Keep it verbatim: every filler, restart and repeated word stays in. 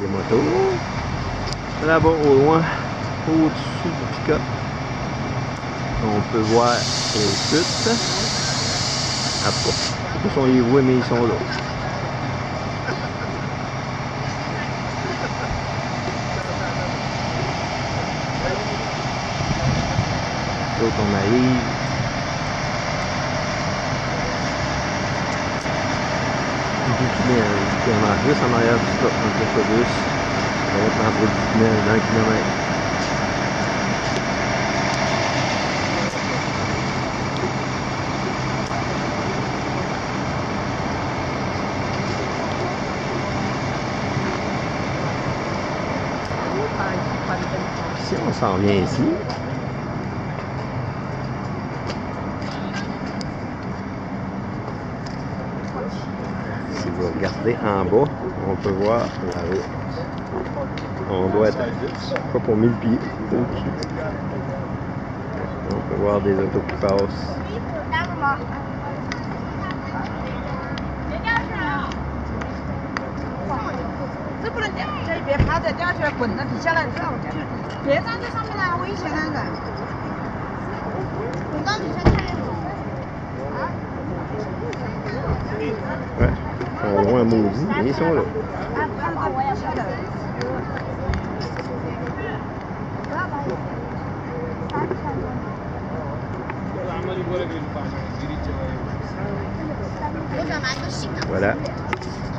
des motos. Là-bas au loin, au-dessus du pick-up, on peut voir les chutes. Ah, pas. Ils sont les voies, mais ils sont là. L'autre, on arrive. Il marche juste en arrière du stop dans l'autobus. Ça va être entre dix tunnels d'un kilomètre. Si on s'en vient ici, si vous regardez en bas, on peut voir la route. On doit être pas pour mille pieds au-dessus. On peut voir des autos qui passent. Ouais, ils sont loin maudits, mais ils sont là. Voilà.